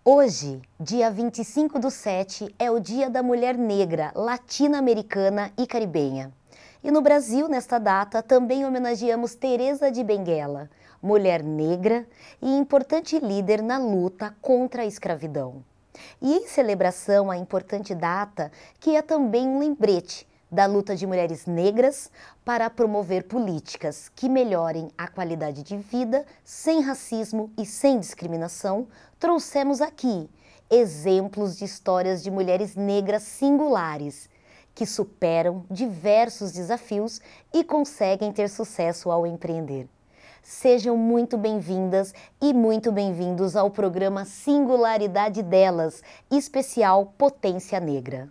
Hoje, dia 25/7, é o Dia da Mulher Negra, Latino-Americana e Caribenha. E no Brasil, nesta data, também homenageamos Teresa de Benguela, mulher negra e importante líder na luta contra a escravidão. E em celebração à importante data, que é também um lembrete da luta de mulheres negras para promover políticas que melhorem a qualidade de vida sem racismo e sem discriminação, trouxemos aqui exemplos de histórias de mulheres negras singulares que superam diversos desafios e conseguem ter sucesso ao empreender. Sejam muito bem-vindas e muito bem-vindos ao programa Singularidade Delas, especial Potência Negra.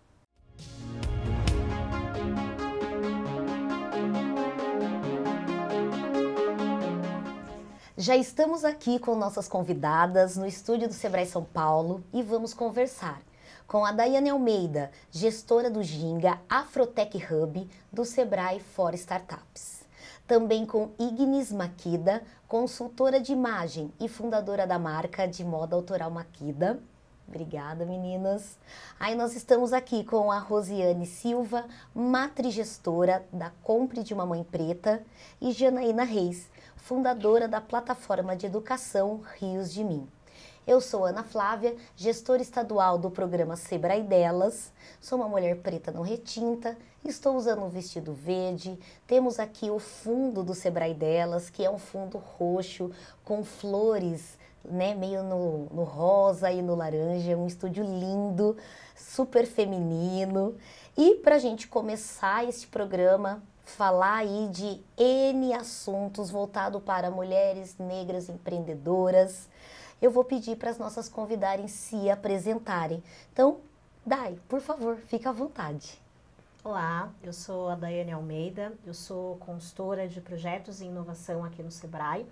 Já estamos aqui com nossas convidadas no estúdio do Sebrae São Paulo e vamos conversar com a Daiane Almeida, gestora do Ginga Afrotech Hub do Sebrae for Startups. Também com Ignis Makida, consultora de imagem e fundadora da marca de moda autoral Makida. Obrigada, meninas. Aí nós estamos aqui com a Rosiane Silva, matrigestora da Compre de uma Mãe Preta, e Janaína Reis, fundadora da plataforma de educação Rios de Mim. Eu sou Ana Flávia, gestora estadual do programa Sebrae Delas, sou uma mulher preta não retinta, estou usando um vestido verde, temos aqui o fundo do Sebrae Delas, que é um fundo roxo com flores, né, meio no rosa e no laranja, um estúdio lindo, super feminino. E para a gente começar este programa, falar aí de N assuntos voltado para mulheres negras empreendedoras, eu vou pedir para as nossas convidadas se apresentarem. Então, Dai, por favor, fica à vontade. Olá, eu sou a Daiane Almeida, eu sou consultora de projetos e inovação aqui no Sebrae.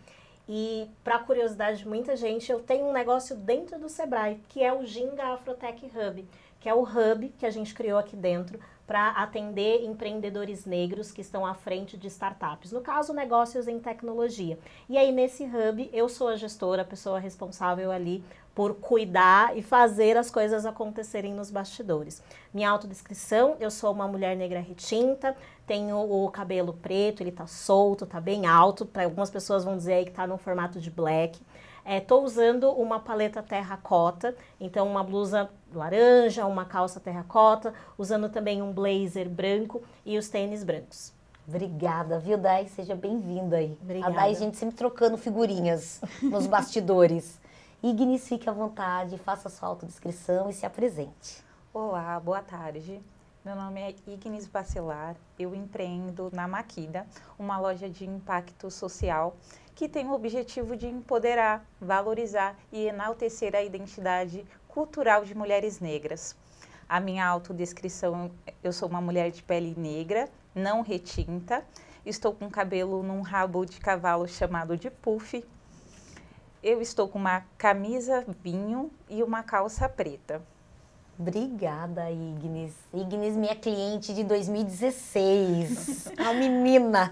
E, para curiosidade de muita gente, eu tenho um negócio dentro do Sebrae, que é o Ginga Afrotech Hub, que é o hub que a gente criou aqui dentro para atender empreendedores negros que estão à frente de startups, no caso, negócios em tecnologia. E aí, nesse hub, eu sou a gestora, a pessoa responsável ali por cuidar e fazer as coisas acontecerem nos bastidores. Minha autodescrição, eu sou uma mulher negra retinta, tenho o cabelo preto, ele tá solto, tá bem alto, para algumas pessoas vão dizer aí que tá no formato de black. Estou usando uma paleta terracota, então uma blusa laranja, uma calça terracota, usando também um blazer branco e os tênis brancos. Obrigada, viu, Dai? Seja bem-vinda aí. Obrigada. A Dai, a gente sempre trocando figurinhas nos bastidores. Ignis, fique à vontade, faça sua autodescrição e se apresente. Olá, boa tarde. Meu nome é Ignis Bacelar, eu empreendo na Makida, uma loja de impacto social que tem o objetivo de empoderar, valorizar e enaltecer a identidade cultural de mulheres negras. A minha autodescrição, eu sou uma mulher de pele negra, não retinta, estou com cabelo num rabo de cavalo chamado de puff, eu estou com uma camisa vinho e uma calça preta. Obrigada, Ignis. Ignis, minha cliente de 2016. A menina.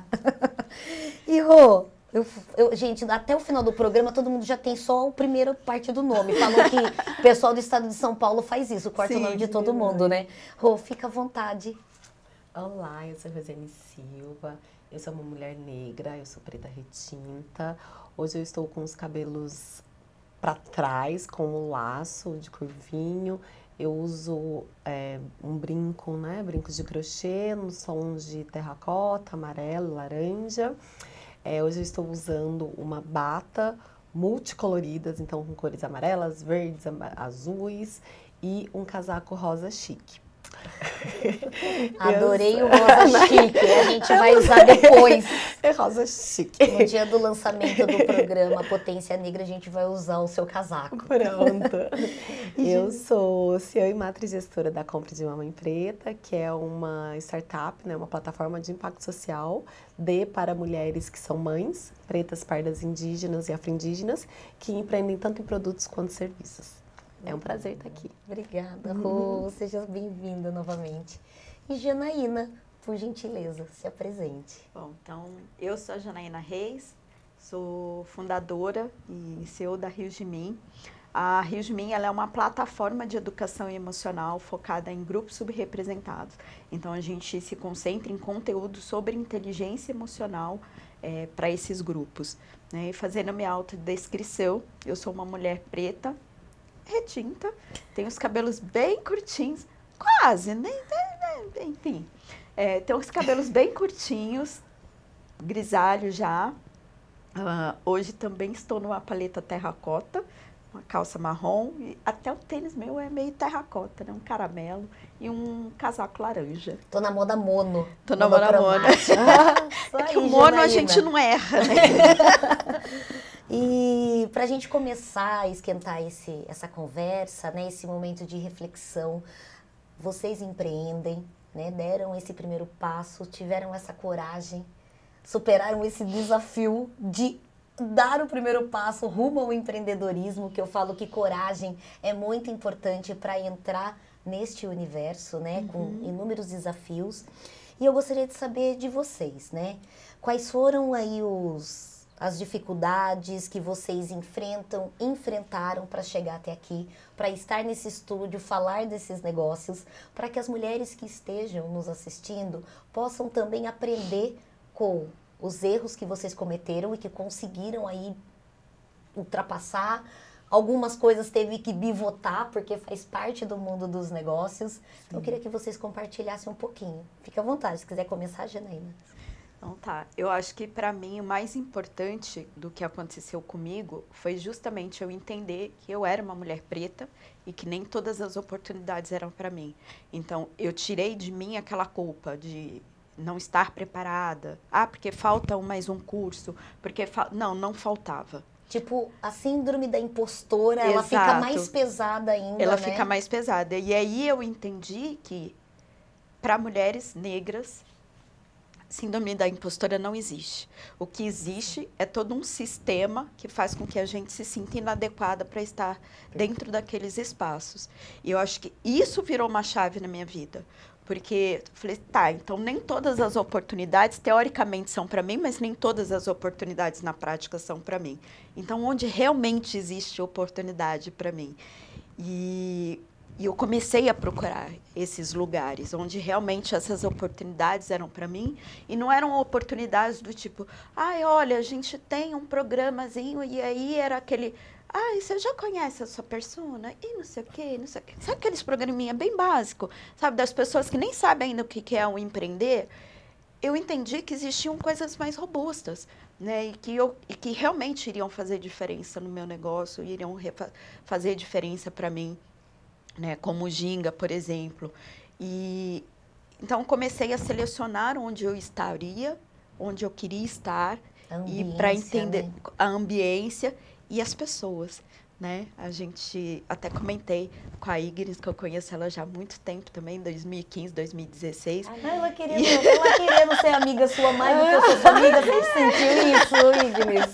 E Rô, gente, até o final do programa todo mundo já tem só a primeira parte do nome. Falou que o pessoal do estado de São Paulo faz isso, corta o nome de todo mundo, né? Rô, fica à vontade. Olá, eu sou Rosiane Silva, eu sou uma mulher negra, eu sou preta retinta. Hoje eu estou com os cabelos para trás, com um laço de curvinho. Eu uso um brinco, né? Brincos de crochê, nos tons de terracota, amarelo, laranja. Hoje eu estou usando uma bata multicoloridas, então com cores amarelas, verdes, azuis e um casaco rosa chique. Adorei o rosa chique, a gente vai usar depois. É rosa chique. No dia do lançamento do programa Potência Negra, a gente vai usar o seu casaco. Pronto. Eu sou CEO e matrigestora da Compre de uma Mãe Preta, que é uma startup, né, uma plataforma de impacto social para mulheres que são mães, pretas, pardas, indígenas e afro-indígenas, que empreendem tanto em produtos quanto serviços. É um prazer estar aqui. Obrigada, Rô. Seja bem-vinda novamente. E Janaína, por gentileza, se apresente. Bom, então, eu sou a Janaína Reis, sou fundadora e CEO da Rios de Mim. A Rio de Mim, ela é uma plataforma de educação emocional focada em grupos subrepresentados. Então, a gente se concentra em conteúdo sobre inteligência emocional para esses grupos. Né? E fazendo a minha autodescrição, eu sou uma mulher preta, retinta, tenho os cabelos bem curtinhos, quase, né? Enfim. Tenho os cabelos bem curtinhos, grisalho já. Hoje também estou numa paleta terracota, uma calça marrom, e até o tênis meu é meio terracota, né? Um caramelo e um casaco laranja. Tô na moda mono. Tô na moda mono. É que o mono a gente não erra, né? E para a gente começar a esquentar essa conversa, né, esse momento de reflexão, vocês empreendem, né, deram esse primeiro passo, tiveram essa coragem, superaram esse desafio de dar o primeiro passo rumo ao empreendedorismo, que eu falo que coragem é muito importante para entrar neste universo, né, com inúmeros desafios. E eu gostaria de saber de vocês, né, quais foram aí as dificuldades que vocês enfrentaram para chegar até aqui, para estar nesse estúdio, falar desses negócios, para que as mulheres que estejam nos assistindo possam também aprender com os erros que vocês cometeram e que conseguiram aí ultrapassar. Algumas coisas teve que bivotar, porque faz parte do mundo dos negócios. Então, eu queria que vocês compartilhassem um pouquinho. Fique à vontade, se quiser começar, Janaína. Então tá, eu acho que para mim o mais importante do que aconteceu comigo foi justamente eu entender que eu era uma mulher preta e que nem todas as oportunidades eram para mim. Então eu tirei de mim aquela culpa de não estar preparada. Porque falta mais um curso, porque não faltava. Tipo, a síndrome da impostora, ela fica mais pesada ainda, Ela né? fica mais pesada. E aí eu entendi que para mulheres negras síndrome da impostora não existe. O que existe é todo um sistema que faz com que a gente se sinta inadequada para estar dentro daqueles espaços. E eu acho que isso virou uma chave na minha vida. Porque eu falei, então nem todas as oportunidades, teoricamente, são para mim, mas nem todas as oportunidades na prática são para mim. Então, onde realmente existe oportunidade para mim? E eu comecei a procurar esses lugares onde realmente essas oportunidades eram para mim e não eram oportunidades do tipo, olha, a gente tem um programazinho e aí era aquele, você já conhece a sua persona? E não sei o quê, não sei o quê. Sabe aqueles programinha bem básico, sabe, das pessoas que nem sabem ainda o que é um empreender? Eu entendi que existiam coisas mais robustas, né, e que realmente iriam fazer diferença no meu negócio, iriam fazer diferença para mim. Né, como o Ginga, por exemplo. E então comecei a selecionar onde eu estaria, onde eu queria estar, e para entender, né, a ambiência e as pessoas. Né? A gente até comentei com a Ignis, que eu conheço ela já há muito tempo também, 2015, 2016. Ela querendo ser amiga sua mais do que eu sou sua amiga, você sentiu isso,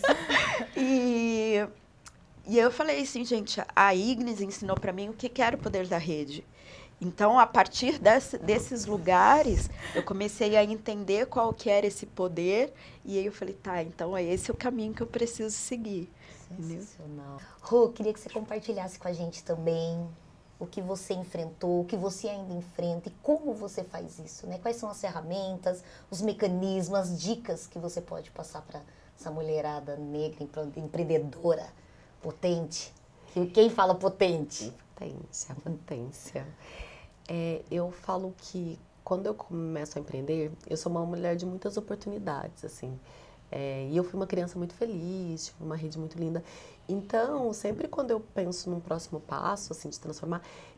Ignis? E eu falei assim, gente, a Ignis ensinou para mim o que era o poder da rede. Então, a partir desses lugares, eu comecei a entender qual que era esse poder. E aí eu falei, então é esse o caminho que eu preciso seguir. Sensacional. Rô, queria que você compartilhasse com a gente também o que você enfrentou, o que você ainda enfrenta e como você faz isso, né? Quais são as ferramentas, os mecanismos, as dicas que você pode passar para essa mulherada negra, empreendedora, potente. Quem fala potente? Potência, potência. Eu falo que quando eu começo a empreender, eu sou uma mulher de muitas oportunidades, assim. E eu fui uma criança muito feliz, tive uma rede muito linda. Então, sempre quando eu penso num próximo passo, assim, de transformar,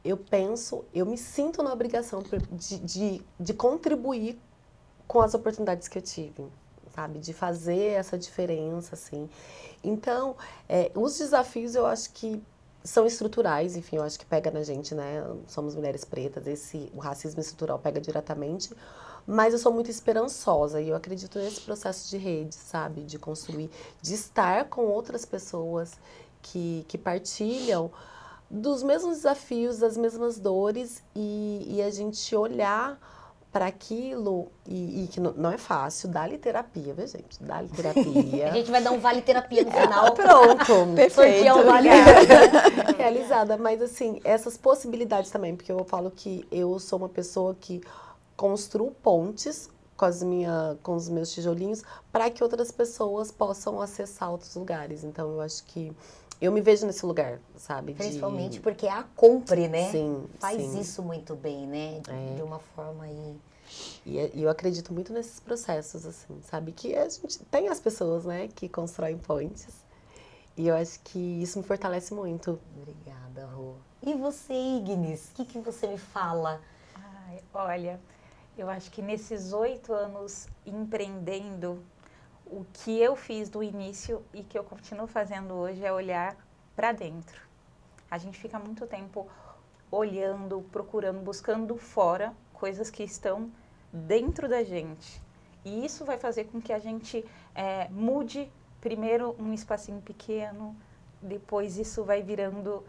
eu me sinto na obrigação de contribuir com as oportunidades que eu tive, sabe? De fazer essa diferença, assim. Então, os desafios eu acho que são estruturais, enfim, eu acho que pega na gente, né? Somos mulheres pretas, o racismo estrutural pega diretamente, mas eu sou muito esperançosa e eu acredito nesse processo de rede, sabe? De construir, de estar com outras pessoas que partilham dos mesmos desafios, das mesmas dores e a gente olhar para aquilo, e que não é fácil, dá-lhe terapia, viu, gente? Dá-lhe terapia. A gente vai dar um vale terapia no final. Pronto. Perfeito. Sortear um vale Realizada, mas assim, essas possibilidades também, porque eu falo que eu sou uma pessoa que construo pontes com os meus tijolinhos para que outras pessoas possam acessar outros lugares. Então, eu acho que eu me vejo nesse lugar, sabe? Principalmente porque a Compre, né? Sim, Faz sim. isso muito bem, né? De uma forma aí... E eu acredito muito nesses processos, assim, sabe? Que a gente tem as pessoas, né, que constroem pontes. E eu acho que isso me fortalece muito. Obrigada, Rô. E você, Ignis? O que você me fala? Ai, olha, eu acho que nesses 8 anos empreendendo, o que eu fiz do início e que eu continuo fazendo hoje é olhar para dentro. A gente fica muito tempo olhando, procurando, buscando fora coisas que estão dentro da gente. E isso vai fazer com que a gente mude primeiro um espacinho pequeno, depois isso vai virando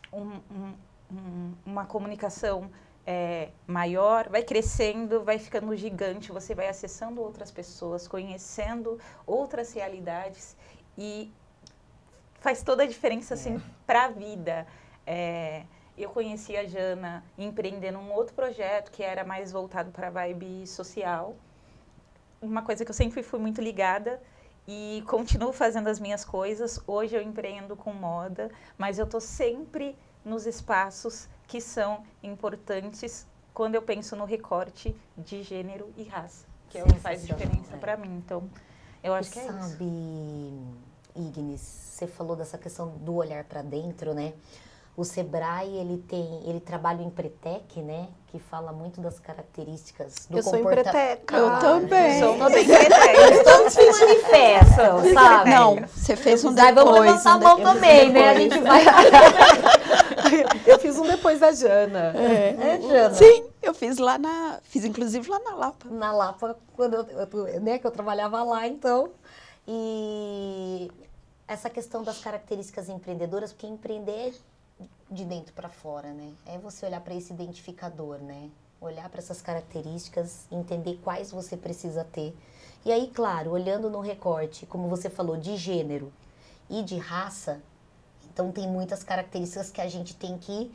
uma comunicação maior, vai crescendo, vai ficando gigante, você vai acessando outras pessoas, conhecendo outras realidades e faz toda a diferença assim para a vida. Eu conheci a Jana empreendendo um outro projeto que era mais voltado para a vibe social, uma coisa que eu sempre fui muito ligada e continuo fazendo as minhas coisas. Hoje eu empreendo com moda, mas eu estou sempre nos espaços que são importantes quando eu penso no recorte de gênero e raça, que é o que faz diferença para mim. Então, eu acho que é isso. Sabe, Ignis, você falou dessa questão do olhar para dentro, né? O Sebrae, ele trabalha o Empretec, né? Que fala muito das características do Eu sou comportamento. empreteca. Eu também. Sou uma empretec. Todos se manifestam, sabe? Não, você fez um Daí vamos depois. levantar a mão também, né? A gente vai... Eu fiz um depois da Jana. Jana? Sim, eu fiz inclusive lá na Lapa. Na Lapa, quando né, que eu trabalhava lá, então. E essa questão das características empreendedoras, porque empreender é de dentro para fora, né? É você olhar para esse identificador, né? Olhar para essas características, entender quais você precisa ter. E aí, claro, olhando no recorte, como você falou, de gênero e de raça, então tem muitas características que a gente tem que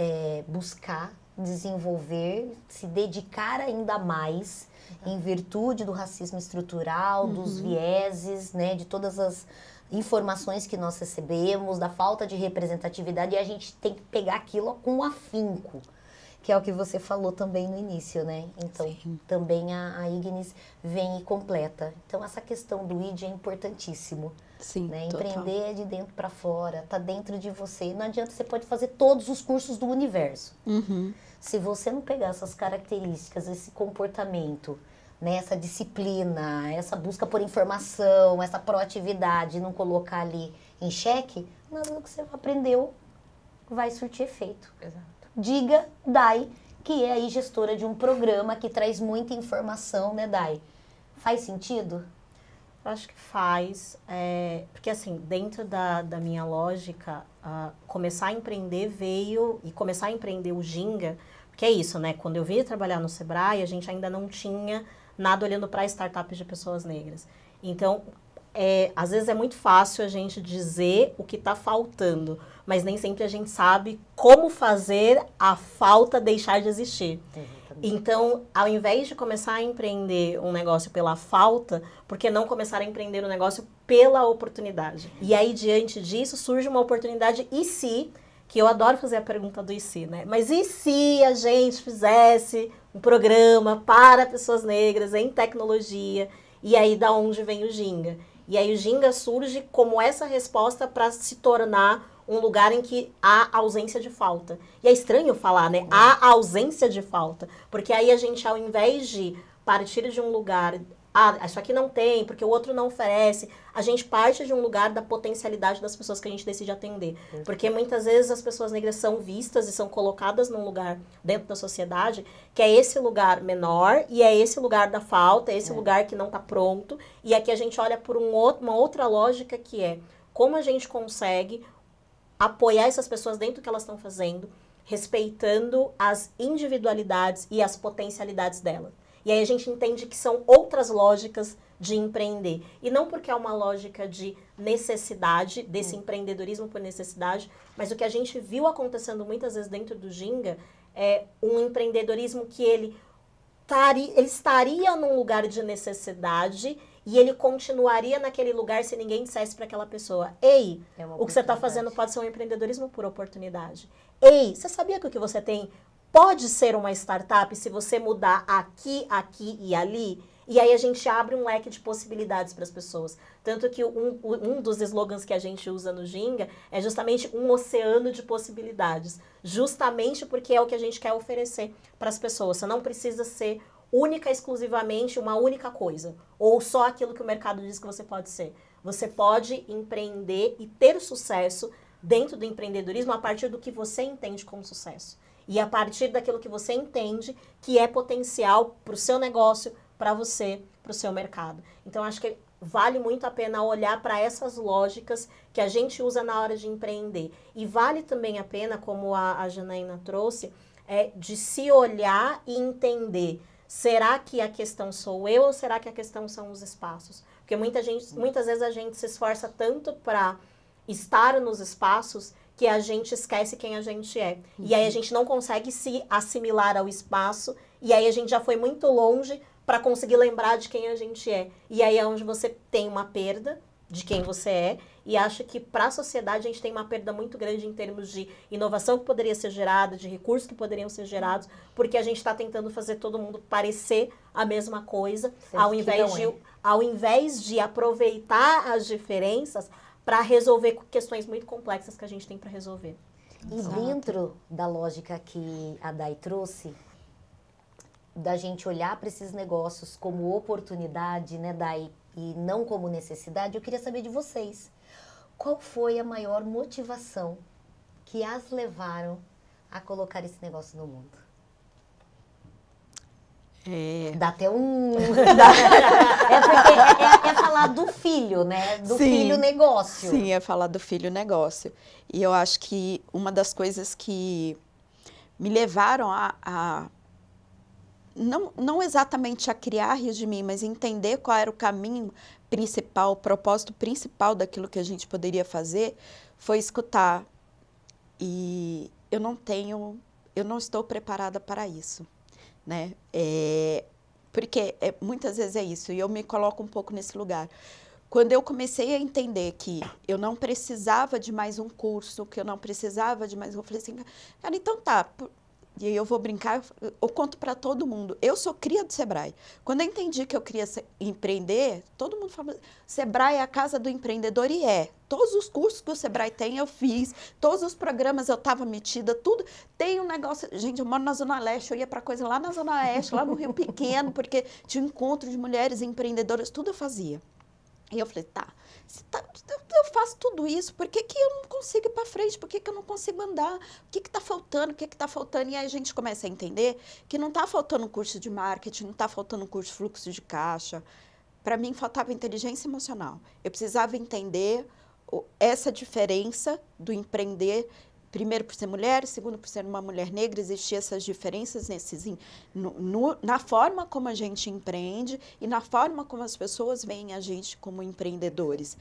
buscar, desenvolver, se dedicar ainda mais em virtude do racismo estrutural, dos vieses, né? De todas as informações que nós recebemos, da falta de representatividade, e a gente tem que pegar aquilo com afinco, que é o que você falou também no início, né? Então, também a Ignis vem e completa. Então, essa questão do ID é importantíssimo. Sim, né? total. Empreender é de dentro para fora, tá dentro de você. Não adianta, você pode fazer todos os cursos do universo. Se você não pegar essas características, esse comportamento, né, essa disciplina, essa busca por informação, essa proatividade, não colocar ali em xeque, nada do que você aprendeu vai surtir efeito. Exato. Diga, Dai, que é aí gestora de um programa que traz muita informação, né, Dai? Faz sentido? Eu acho que faz, porque assim, dentro da minha lógica, começar a empreender veio, e começar a empreender o Ginga, porque é isso, né? Quando eu vim trabalhar no Sebrae, a gente ainda não tinha nada olhando para startups de pessoas negras. Então, às vezes é muito fácil a gente dizer o que está faltando, mas nem sempre a gente sabe como fazer a falta deixar de existir. Então, ao invés de começar a empreender um negócio pela falta, por que não começar a empreender um negócio pela oportunidade? E aí, diante disso, surge uma oportunidade e se, que eu adoro fazer a pergunta do e se, né? Mas e se a gente fizesse um programa para pessoas negras em tecnologia? E aí, da onde vem o Ginga? E aí, o Ginga surge como essa resposta para se tornar um lugar em que há ausência de falta. E é estranho falar, né? Há ausência de falta. Porque aí a gente, ao invés de partir de um lugar, isso aqui não tem, porque o outro não oferece, a gente parte de um lugar da potencialidade das pessoas que a gente decide atender. Porque muitas vezes as pessoas negras são vistas e são colocadas num lugar dentro da sociedade que é esse lugar menor e é esse lugar da falta, é esse lugar que não está pronto. E aqui a gente olha por uma outra lógica que é como a gente consegue apoiar essas pessoas dentro do que elas estão fazendo, respeitando as individualidades e as potencialidades delas. E aí a gente entende que são outras lógicas de empreender. E não porque é uma lógica de necessidade, desse empreendedorismo por necessidade, mas o que a gente viu acontecendo muitas vezes dentro do Ginga é um empreendedorismo que ele estaria num lugar de necessidade e ele continuaria naquele lugar se ninguém dissesse para aquela pessoa: ei, o que você está fazendo pode ser um empreendedorismo por oportunidade. Ei, você sabia que o que você tem pode ser uma startup se você mudar aqui, aqui e ali? E aí a gente abre um leque de possibilidades para as pessoas. Tanto que um dos slogans que a gente usa no Ginga é justamente um oceano de possibilidades. Justamente porque é o que a gente quer oferecer para as pessoas. Você não precisa ser única, exclusivamente, uma única coisa. Ou só aquilo que o mercado diz que você pode ser. Você pode empreender e ter sucesso dentro do empreendedorismo a partir do que você entende como sucesso. E a partir daquilo que você entende que é potencial para o seu negócio, para você, para o seu mercado. Então, acho que vale muito a pena olhar para essas lógicas que a gente usa na hora de empreender. E vale também a pena, como a Janaína trouxe, de se olhar e entender: será que a questão sou eu ou será que a questão são os espaços? Porque muitas vezes a gente se esforça tanto para estar nos espaços que a gente esquece quem a gente é. E aí a gente não consegue se assimilar ao espaço e aí a gente já foi muito longe para conseguir lembrar de quem a gente é. E aí é onde você tem uma perda de quem você é, e acho que para a sociedade a gente tem uma perda muito grande em termos de inovação que poderia ser gerada, de recursos que poderiam ser gerados, porque a gente está tentando fazer todo mundo parecer a mesma coisa, ao invés de aproveitar as diferenças para resolver questões muito complexas que a gente tem para resolver. E dentro da lógica que a Day trouxe, da gente olhar para esses negócios como oportunidade, né, Day, e não como necessidade, eu queria saber de vocês. Qual foi a maior motivação que as levaram a colocar esse negócio no mundo? Dá até um... é falar do filho, né? Do filho negócio. Sim, é falar do filho negócio. E eu acho que uma das coisas que me levaram não exatamente a criar Rios de Mim, mas entender qual era o caminho principal, o propósito principal daquilo que a gente poderia fazer, foi escutar. E eu não estou preparada para isso, né? Porque muitas vezes é isso, e eu me coloco um pouco nesse lugar. Quando eu comecei a entender que eu não precisava de mais um curso, que eu não precisava de mais... Eu falei assim, cara, então tá... E aí eu vou brincar, eu conto para todo mundo. Eu sou cria do Sebrae. Quando eu entendi que eu queria empreender, todo mundo fala, Sebrae é a casa do empreendedor, e é. Todos os cursos que o Sebrae tem, eu fiz. Todos os programas eu estava metida, tudo. Tem um negócio... Gente, eu moro na Zona Leste, eu ia para coisa lá na Zona Oeste, lá no Rio Pequeno, porque tinha um encontro de mulheres empreendedoras, tudo eu fazia. E eu falei, tá, eu faço tudo isso, por que eu não consigo ir para frente? Por que eu não consigo andar? O que está faltando? O que está faltando? E aí a gente começa a entender que não está faltando um curso de marketing, não está faltando um curso de fluxo de caixa. Para mim, faltava inteligência emocional. Eu precisava entender essa diferença do empreender, primeiro por ser mulher, segundo por ser uma mulher negra, existiam essas diferenças na forma como a gente empreende e na forma como as pessoas veem a gente como empreendedores.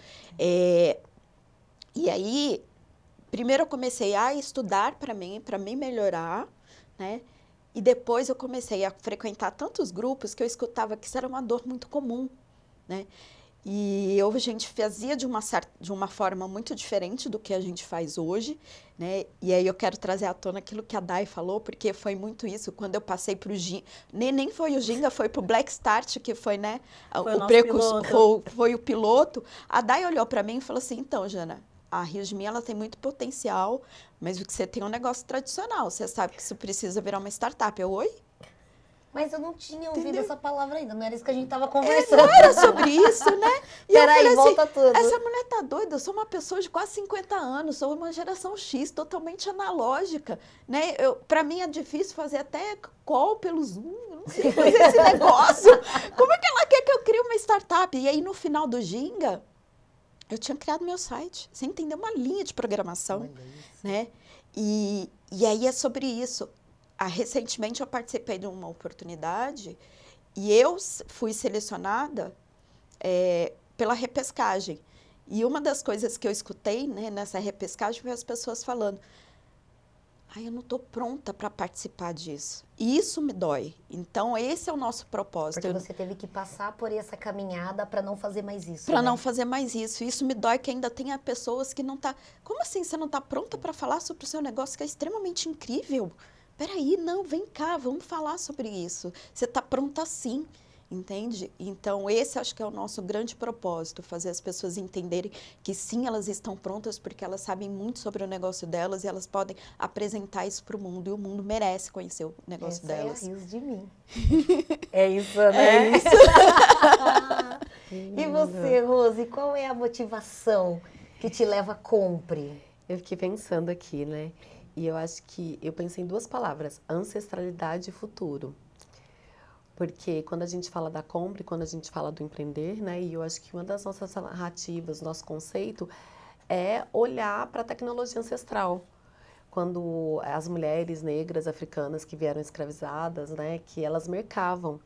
E aí, primeiro eu comecei a estudar para mim melhorar, né? E depois eu comecei a frequentar tantos grupos que eu escutava que isso era uma dor muito comum, né? E a gente fazia de uma forma muito diferente do que a gente faz hoje, né? E aí eu quero trazer à tona aquilo que a Day falou, porque foi muito isso. Quando eu passei para o Ginga, nem foi o Ginga, foi para o Black Start, que foi, né? Foi o piloto. A Day olhou para mim e falou assim, então, Jana, a Rios de Mim, ela tem muito potencial, mas o que você tem é um negócio tradicional. Você sabe que isso precisa virar uma startup. Oi? Mas eu não tinha ouvido essa palavra ainda, não era isso que a gente estava conversando. Não era sobre isso, né? E peraí, volta assim, tudo. Essa mulher tá doida, eu sou uma pessoa de quase 50 anos, sou uma geração X, totalmente analógica, né? Para mim é difícil fazer até call pelo Zoom, eu não sei fazer esse negócio. Como é que ela quer que eu crie uma startup? E aí, no final do Ginga, eu tinha criado meu site, sem entender uma linha de programação, né? E aí é sobre isso. Recentemente eu participei de uma oportunidade E eu fui selecionada pela repescagem. E uma das coisas que eu escutei, né, nessa repescagem foi as pessoas falando: ai, eu não estou pronta para participar disso. E isso me dói. Então, esse é o nosso propósito. Porque você teve que passar por essa caminhada para não fazer mais isso. Para né? não fazer mais isso. Isso me dói que ainda tenha pessoas que não tá. Como assim você não está pronta para falar sobre o seu negócio que é extremamente incrível? Peraí, não, vem cá, vamos falar sobre isso. Você está pronta sim. Entende? Então, esse acho que é o nosso grande propósito, fazer as pessoas entenderem que sim, elas estão prontas porque elas sabem muito sobre o negócio delas e elas podem apresentar isso para o mundo, e o mundo merece conhecer o negócio delas. É a riso de mim. É isso, né? É isso. E você, Rose, qual é a motivação que te leva a compre? Eu fiquei pensando aqui, né? E eu acho que eu pensei em duas palavras: ancestralidade e futuro. Porque quando a gente fala da compra e quando a gente fala do empreender, né? E eu acho que uma das nossas narrativas, nosso conceito, é olhar para a tecnologia ancestral. Quando as mulheres negras africanas que vieram escravizadas, né? Que elas mercavam.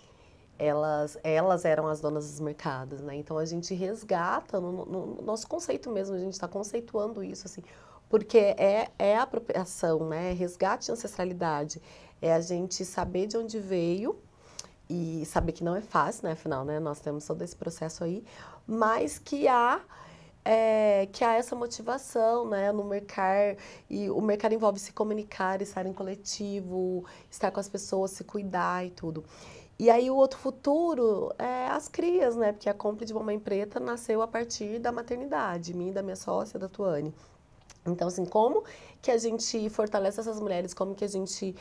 Elas eram as donas dos mercados, né? Então a gente resgata no nosso conceito mesmo, a gente está conceituando isso, assim. Porque é a apropriação, né? Resgate de ancestralidade. É a gente saber de onde veio. E saber que não é fácil, né? Afinal, né? Nós temos todo esse processo aí, mas que há essa motivação, né? No mercado, e o mercado envolve se comunicar, estar em coletivo, estar com as pessoas, se cuidar e tudo. E aí o outro futuro é as crias, né? Porque a Compre de Mamãe Preta nasceu a partir da maternidade, minha e da minha sócia, da Tuane. Então, assim, como que a gente fortalece essas mulheres? Como que a gente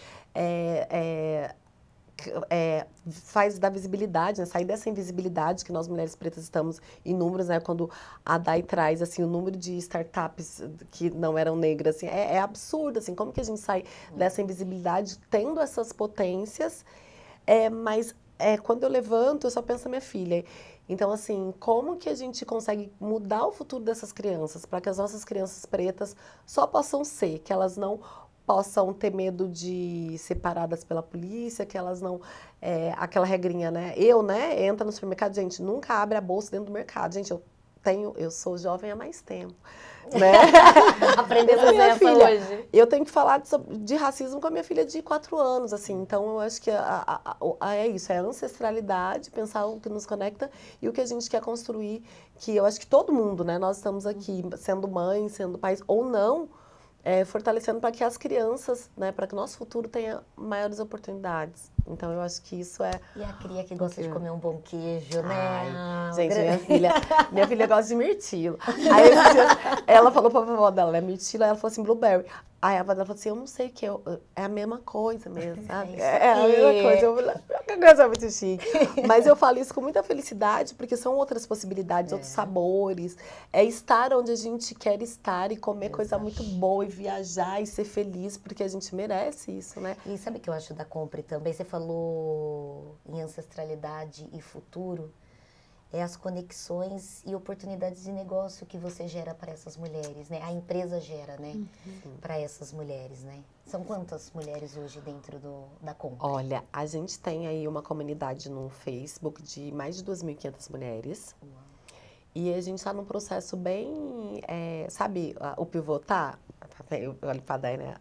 faz da visibilidade, né? Sair dessa invisibilidade que nós mulheres pretas estamos em números, né? Quando a Dai traz assim, o número de startups que não eram negras, assim, é absurdo, assim, como que a gente sai dessa invisibilidade tendo essas potências, mas quando eu levanto, eu só penso na minha filha. Então, assim, como que a gente consegue mudar o futuro dessas crianças para que as nossas crianças pretas só possam ser, que elas não possam ter medo de ser paradas pela polícia, que elas não... aquela regrinha, né? Entra no supermercado, gente, nunca abre a bolsa dentro do mercado. Gente, eu sou jovem há mais tempo, né? Aprendemos minha essa filha, hoje. eu tenho que falar de racismo com a minha filha de 4 anos, assim. Então, eu acho que é isso, é a ancestralidade, pensar o que nos conecta e o que a gente quer construir, que eu acho que todo mundo, né? Nós estamos aqui, sendo mãe, sendo pais ou não, fortalecendo para que as crianças, né, para que o nosso futuro tenha maiores oportunidades. Então, eu acho que isso é... E a cria que gosta de comer um bom queijo, né? Ai, gente, minha filha gosta de mirtilo. Aí ela falou pra vovó dela, né, mirtilo, aí ela falou assim, blueberry. Aí a avó dela falou assim, eu não sei o que é a mesma coisa mesmo, sabe? É a mesma coisa, a coisa é muito chique. Mas eu falo isso com muita felicidade, porque são outras possibilidades, outros sabores. É estar onde a gente quer estar e comer coisa muito boa e viajar e ser feliz, porque a gente merece isso, né? E sabe o que eu acho da Compre também? Você falou em ancestralidade e futuro. É as conexões e oportunidades de negócio que você gera para essas mulheres, né? A empresa gera, né? Para essas mulheres, né? São quantas mulheres hoje dentro da Compre? Olha, a gente tem aí uma comunidade no Facebook de mais de 2.500 mulheres. Uau. E a gente está num processo bem, sabe, o pivotar? Eu olho para a Dai, né?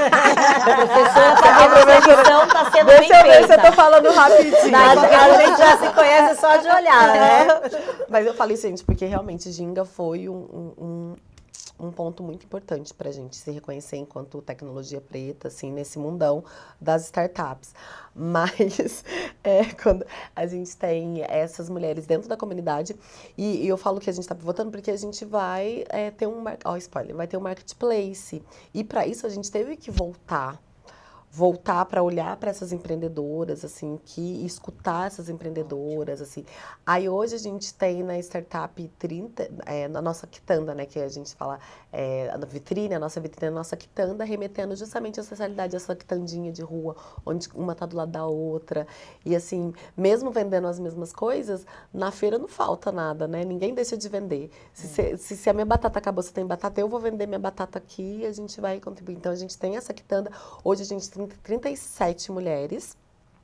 A professora está sendo bem feita. Deixa eu ver se eu tô falando rapidinho. A gente já se conhece só de olhar, né? Mas eu falei, gente, porque realmente Ginga foi um ponto muito importante para a gente se reconhecer enquanto tecnologia preta, assim, nesse mundão das startups. Mas quando a gente tem essas mulheres dentro da comunidade, e eu falo que a gente está pivotando porque a gente vai ter vai ter um marketplace. E para isso a gente teve que voltar para olhar para essas empreendedoras, assim, que escutar essas empreendedoras, assim. Aí hoje a gente tem na startup 30, na nossa quitanda, né, que a gente fala, a vitrine, a nossa quitanda, remetendo justamente a ancestralidade, essa quitandinha de rua, onde uma tá do lado da outra. E assim, mesmo vendendo as mesmas coisas, na feira não falta nada, né? Ninguém deixa de vender. Se a minha batata acabou, você tem batata, eu vou vender minha batata aqui e a gente vai contribuir. Então a gente tem essa quitanda. Hoje a gente tem 37 mulheres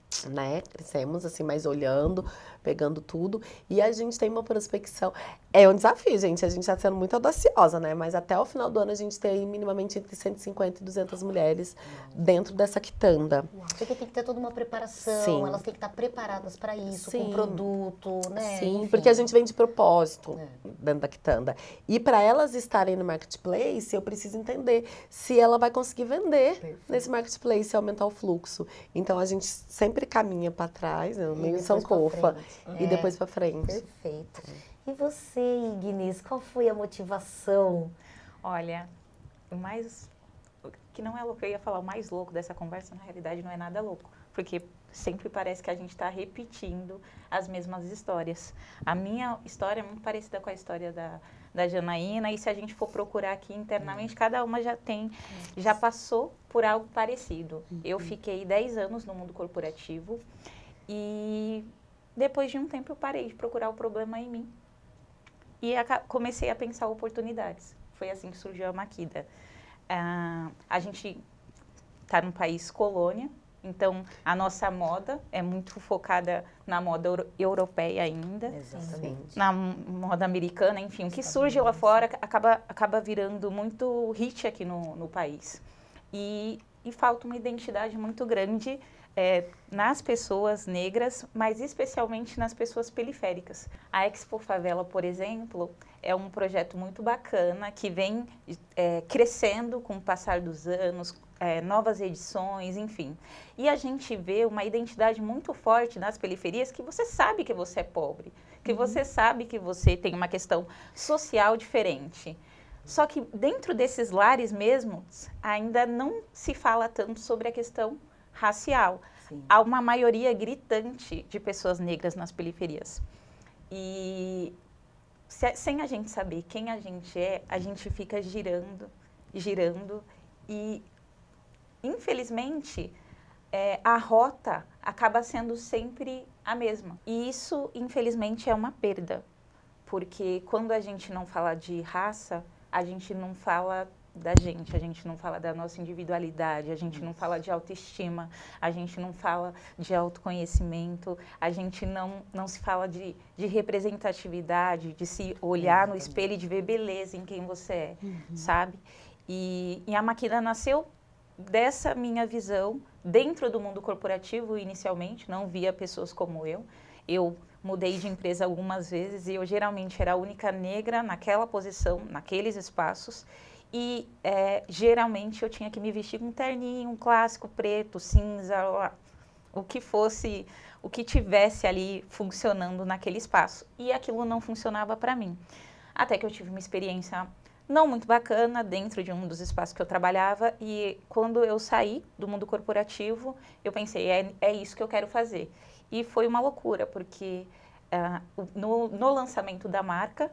né? Crescemos assim, mais olhando, pegando tudo. E a gente tem uma prospecção. É um desafio, gente. A gente está sendo muito audaciosa, né? Mas até o final do ano a gente tem minimamente entre 150 e 200 mulheres dentro dessa quitanda. Porque tem que ter toda uma preparação, Sim. elas têm que estar preparadas para isso, Sim. com produto, né? Sim, Enfim. porque a gente vem de propósito dentro da quitanda. E para elas estarem no marketplace, eu preciso entender se ela vai conseguir vender nesse marketplace e aumentar o fluxo. Então a gente sempre caminha para trás, né, no meio de Sankofa, e depois para frente. Perfeito. E você, Ignis, qual foi a motivação? Olha, o mais... que não é louco, eu ia falar o mais louco dessa conversa, na realidade não é nada louco. Porque sempre parece que a gente está repetindo as mesmas histórias. A minha história é muito parecida com a história da Janaína, e se a gente for procurar aqui internamente, cada uma já passou por algo parecido. Eu fiquei 10 anos no mundo corporativo e depois de um tempo eu parei de procurar o problema em mim e comecei a pensar oportunidades. Foi assim que surgiu a Makida. A gente está num país colônia, então a nossa moda é muito focada na moda europeia ainda. Exatamente. Na moda americana, enfim, o que surge lá fora acaba virando muito hit aqui no país. E falta uma identidade muito grande nas pessoas negras, mas especialmente nas pessoas periféricas. A Expo Favela, por exemplo, é um projeto muito bacana que vem crescendo com o passar dos anos, novas edições, enfim. E a gente vê uma identidade muito forte nas periferias, que você sabe que você é pobre, que você sabe que você tem uma questão social diferente. Só que dentro desses lares mesmos, ainda não se fala tanto sobre a questão racial. Sim. Há uma maioria gritante de pessoas negras nas periferias. E sem a gente saber quem a gente fica girando e, infelizmente, a rota acaba sendo sempre a mesma. E isso, infelizmente, é uma perda, porque quando a gente não fala de raça, a gente não fala da gente, a gente não fala da nossa individualidade, a gente não fala de autoestima, a gente não fala de autoconhecimento, a gente não se fala de representatividade, de se olhar no espelho e de ver beleza em quem você é, sabe? E a Makida nasceu dessa minha visão dentro do mundo corporativo inicialmente, não via pessoas como eu. Eu mudei de empresa algumas vezes e eu geralmente era a única negra naquela posição, naqueles espaços. E geralmente eu tinha que me vestir com um terninho, um clássico, preto, cinza, o que fosse, o que tivesse ali funcionando naquele espaço. E aquilo não funcionava para mim. Até que eu tive uma experiência não muito bacana dentro de um dos espaços que eu trabalhava, e quando eu saí do mundo corporativo, eu pensei, é isso que eu quero fazer. E foi uma loucura, porque no lançamento da marca,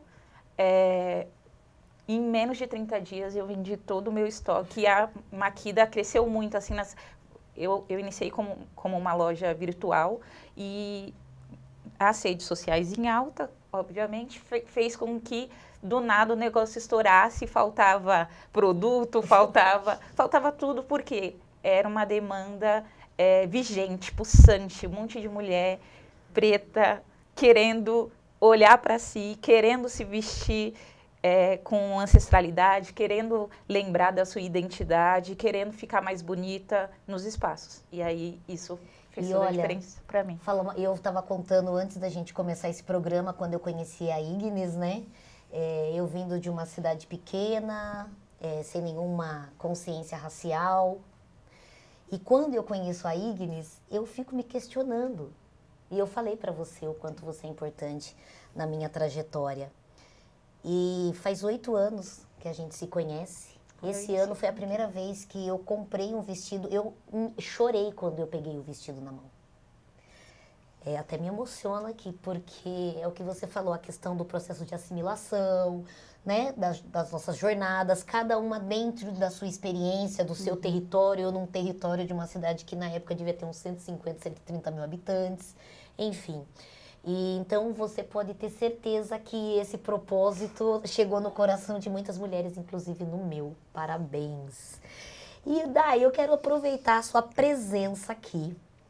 em menos de 30 dias eu vendi todo o meu estoque, e a Makida cresceu muito, assim, eu iniciei como uma loja virtual, e as redes sociais em alta, obviamente, fez com que do nada o negócio estourasse, faltava produto, faltava tudo, porque era uma demanda vigente, pulsante, um monte de mulher preta querendo olhar para si, querendo se vestir com ancestralidade, querendo lembrar da sua identidade, querendo ficar mais bonita nos espaços. E aí isso fez toda a diferença para mim. Eu estava contando antes da gente começar esse programa, quando eu conheci a Ignis, né? Eu vindo de uma cidade pequena, sem nenhuma consciência racial. E quando eu conheço a Ignis, eu fico me questionando. E eu falei para você o quanto você é importante na minha trajetória. E faz 8 anos que a gente se conhece. Esse ano foi a primeira vez que eu comprei um vestido. Eu chorei quando eu peguei o vestido na mão. Até me emociona aqui, porque é o que você falou, a questão do processo de assimilação, né, das nossas jornadas, cada uma dentro da sua experiência, do seu território, ou num território de uma cidade que na época devia ter uns 150, 130 mil habitantes, enfim. E então você pode ter certeza que esse propósito chegou no coração de muitas mulheres, inclusive no meu. Parabéns. E daí eu quero aproveitar a sua presença aqui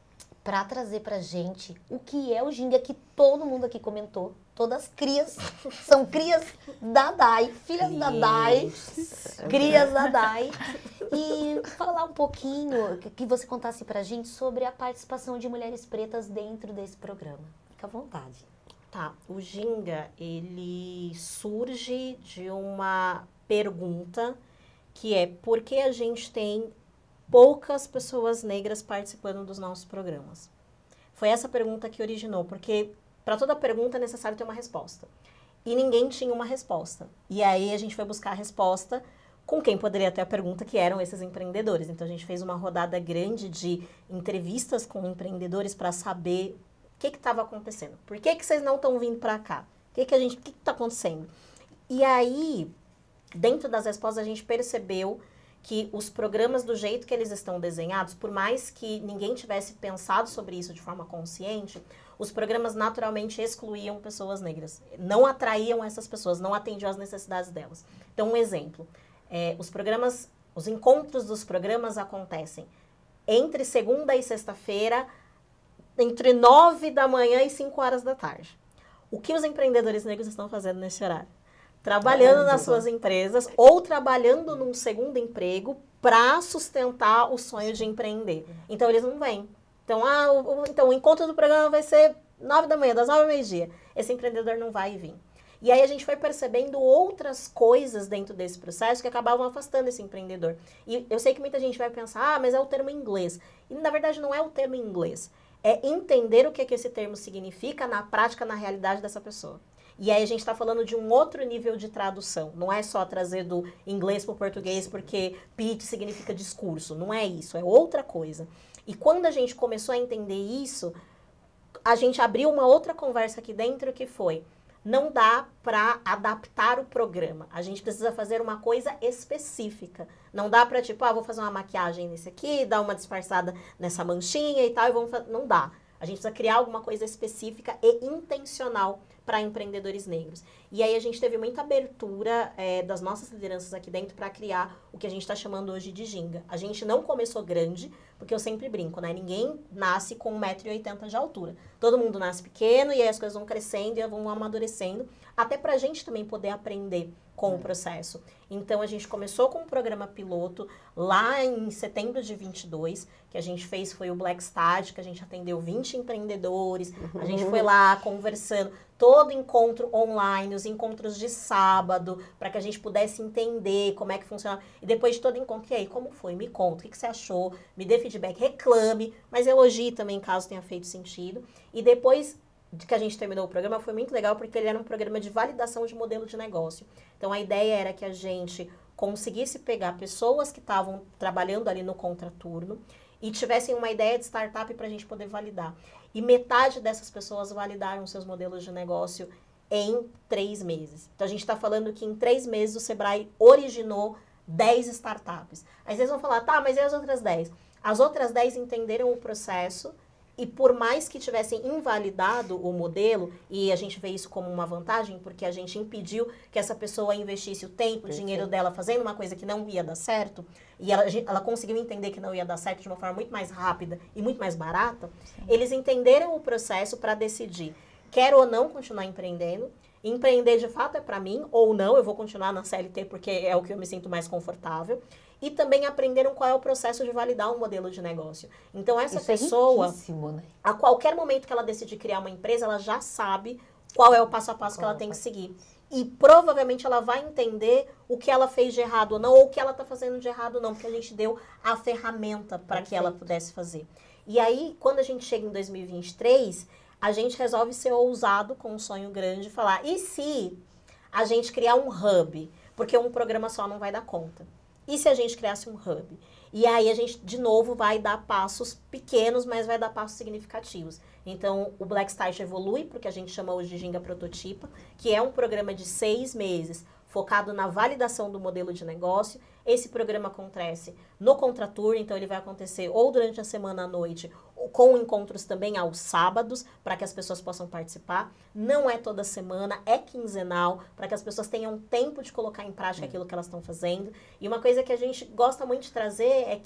para trazer pra gente o que é o ginga, que todo mundo aqui comentou. Todas crias, são crias da Dai, filhas da Dai, crias da Dai. E falar um pouquinho, que você contasse pra gente sobre a participação de mulheres pretas dentro desse programa. Fica à vontade. Tá, o ginga, ele surge de uma pergunta que é: por que a gente tem poucas pessoas negras participando dos nossos programas? Foi essa pergunta que originou, porque para toda pergunta é necessário ter uma resposta. E ninguém tinha uma resposta. E aí a gente foi buscar a resposta com quem poderia ter a pergunta, que eram esses empreendedores. Então a gente fez uma rodada grande de entrevistas com empreendedores para saber o que estava acontecendo. Por que vocês não estão vindo para cá? O que está acontecendo? E aí, dentro das respostas, a gente percebeu que os programas, do jeito que eles estão desenhados, por mais que ninguém tivesse pensado sobre isso de forma consciente, os programas naturalmente excluíam pessoas negras. Não atraíam essas pessoas, não atendiam às necessidades delas. Então, um exemplo. Os encontros dos programas acontecem entre segunda e sexta-feira, entre 9 da manhã e 5 horas da tarde. O que os empreendedores negros estão fazendo nesse horário? Trabalhando nas suas empresas ou trabalhando num segundo emprego para sustentar o sonho de empreender. Então, eles não vêm. Então, o encontro do programa vai ser 9 da manhã, das 9 ao meio-dia. Esse empreendedor não vai vir. E aí, a gente foi percebendo outras coisas dentro desse processo que acabavam afastando esse empreendedor. E eu sei que muita gente vai pensar, mas é o termo em inglês. E, na verdade, não é o termo em inglês. É entender o que esse termo significa na prática, na realidade dessa pessoa. E aí a gente está falando de um outro nível de tradução. Não é só trazer do inglês para o português porque pitch significa discurso. Não é isso, é outra coisa. E quando a gente começou a entender isso, a gente abriu uma outra conversa aqui dentro que foi: não dá para adaptar o programa. A gente precisa fazer uma coisa específica. Não dá para vou fazer uma maquiagem nesse aqui, dar uma disfarçada nessa manchinha e tal, e vamos fazer. Não dá. A gente precisa criar alguma coisa específica e intencional para empreendedores negros. E aí a gente teve muita abertura das nossas lideranças aqui dentro para criar o que a gente está chamando hoje de ginga. A gente não começou grande, porque eu sempre brinco, né? Ninguém nasce com 1,80 m de altura. Todo mundo nasce pequeno e aí as coisas vão crescendo e vão amadurecendo, até para a gente também poder aprender com o processo. Então, a gente começou com um programa piloto lá em setembro de 22, que a gente fez foi o Black Start, que a gente atendeu 20 empreendedores, a gente foi lá conversando, todo encontro online, os encontros de sábado, para que a gente pudesse entender como é que funciona. E depois de todo encontro, e aí, como foi? Me conta, o que você achou? Me dê feedback, reclame, mas elogie também, caso tenha feito sentido. E depois de que a gente terminou o programa, foi muito legal, porque ele era um programa de validação de modelo de negócio. Então, a ideia era que a gente conseguisse pegar pessoas que estavam trabalhando ali no contraturno e tivessem uma ideia de startup para a gente poder validar. E metade dessas pessoas validaram seus modelos de negócio em 3 meses. Então, a gente está falando que em 3 meses o Sebrae originou 10 startups. Aí vocês vão falar, tá, mas e as outras 10? As outras 10 entenderam o processo e por mais que tivessem invalidado o modelo, e a gente vê isso como uma vantagem, porque a gente impediu que essa pessoa investisse o tempo, o dinheiro dela fazendo uma coisa que não ia dar certo, e ela conseguiu entender que não ia dar certo de uma forma muito mais rápida e muito mais barata, eles entenderam o processo para decidir, quero ou não continuar empreendendo, empreender de fato é para mim, ou não, eu vou continuar na CLT porque é o que eu me sinto mais confortável. E também aprenderam qual é o processo de validar um modelo de negócio. Então, essa pessoa, né? A qualquer momento que ela decidir criar uma empresa, ela já sabe qual é o passo a passo que ela tem que seguir. E provavelmente ela vai entender o que ela fez de errado ou não, ou o que ela está fazendo de errado ou não, porque a gente deu a ferramenta para que ela pudesse fazer. E aí, quando a gente chega em 2023, a gente resolve ser ousado com um sonho grande e falar, e se a gente criar um hub? Porque um programa só não vai dar conta. E se a gente criasse um hub? E aí a gente, de novo, vai dar passos pequenos, mas vai dar passos significativos. Então, o Black Start evolui, porque a gente chama hoje de Ginga Prototipa, que é um programa de 6 meses, focado na validação do modelo de negócio. Esse programa acontece no contraturno, então ele vai acontecer ou durante a semana à noite, ou com encontros também aos sábados, para que as pessoas possam participar. Não é toda semana, é quinzenal, para que as pessoas tenham tempo de colocar em prática aquilo que elas estão fazendo. E uma coisa que a gente gosta muito de trazer é que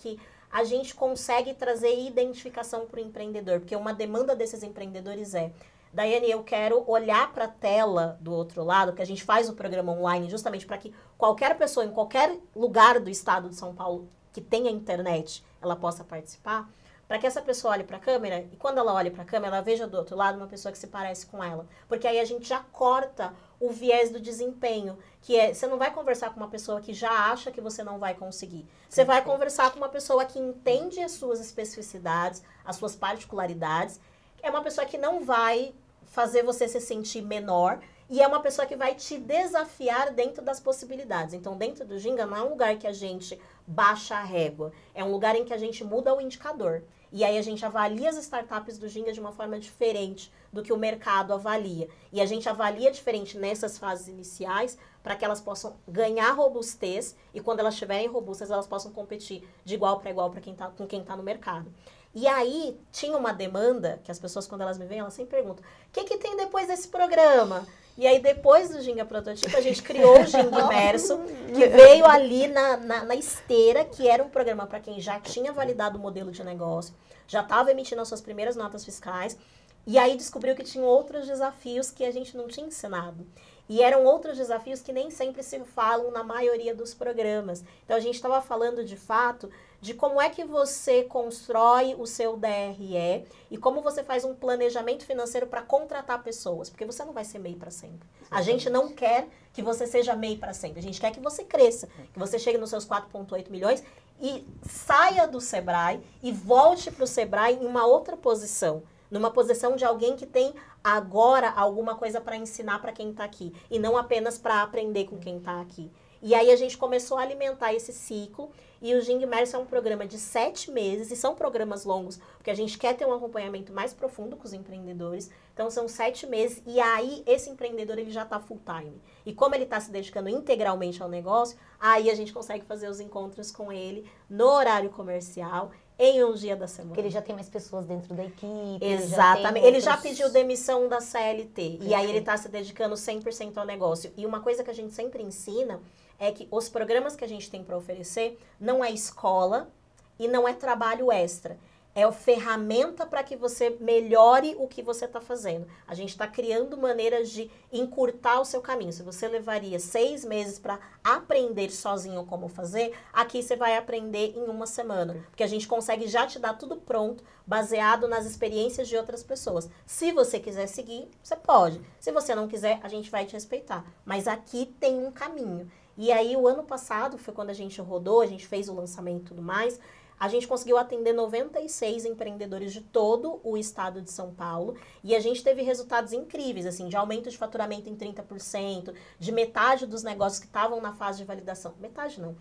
a gente consegue trazer identificação para o empreendedor, porque uma demanda desses empreendedores é: Daiane, eu quero olhar para a tela do outro lado, que a gente faz o programa online justamente para que qualquer pessoa em qualquer lugar do estado de São Paulo que tenha internet, ela possa participar, para que essa pessoa olhe para a câmera e quando ela olhe para a câmera, ela veja do outro lado uma pessoa que se parece com ela. Porque aí a gente já corta o viés do desempenho, que é, você não vai conversar com uma pessoa que já acha que você não vai conseguir. Você vai conversar com uma pessoa que entende as suas especificidades, as suas particularidades. É uma pessoa que não vai fazer você se sentir menor e é uma pessoa que vai te desafiar dentro das possibilidades. Então, dentro do Ginga, não é um lugar que a gente baixa a régua, é um lugar em que a gente muda o indicador. E aí a gente avalia as startups do Ginga de uma forma diferente do que o mercado avalia. E a gente avalia diferente nessas fases iniciais para que elas possam ganhar robustez e quando elas estiverem robustas, elas possam competir de igual para igual com quem tá no mercado. E aí, tinha uma demanda, que as pessoas, quando elas me veem, elas sempre perguntam: o que tem depois desse programa? E aí, depois do Ginga Prototipo, a gente criou o Ginga Imerso, que veio ali na esteira, que era um programa para quem já tinha validado o modelo de negócio, já estava emitindo as suas primeiras notas fiscais, e aí descobriu que tinha outros desafios que a gente não tinha ensinado. E eram outros desafios que nem sempre se falam na maioria dos programas. Então, a gente estava falando, de fato, de como é que você constrói o seu DRE e como você faz um planejamento financeiro para contratar pessoas, porque você não vai ser MEI para sempre. A gente não quer que você seja MEI para sempre, a gente quer que você cresça, que você chegue nos seus 4,8 milhões e saia do Sebrae e volte para o Sebrae em uma outra posição, numa posição de alguém que tem agora alguma coisa para ensinar para quem está aqui e não apenas para aprender com quem está aqui. E aí a gente começou a alimentar esse ciclo e o Ginga Imerso é um programa de 7 meses e são programas longos, porque a gente quer ter um acompanhamento mais profundo com os empreendedores. Então são 7 meses e aí esse empreendedor ele já está full time. E como ele está se dedicando integralmente ao negócio, aí a gente consegue fazer os encontros com ele no horário comercial, em um dia da semana. Porque ele já tem mais pessoas dentro da equipe. Exatamente. Ele já pediu demissão da CLT. E aí ele está se dedicando 100% ao negócio. E uma coisa que a gente sempre ensina é que os programas que a gente tem para oferecer não é escola e não é trabalho extra. É a ferramenta para que você melhore o que você está fazendo. A gente está criando maneiras de encurtar o seu caminho. Se você levaria 6 meses para aprender sozinho como fazer, aqui você vai aprender em 1 semana. Porque a gente consegue já te dar tudo pronto, baseado nas experiências de outras pessoas. Se você quiser seguir, você pode. Se você não quiser, a gente vai te respeitar. Mas aqui tem um caminho. E aí, o ano passado, foi quando a gente rodou, a gente fez o lançamento e tudo mais, a gente conseguiu atender 96 empreendedores de todo o estado de São Paulo e a gente teve resultados incríveis, assim, de aumento de faturamento em 30%, de metade dos negócios que estavam na fase de validação. Metade não.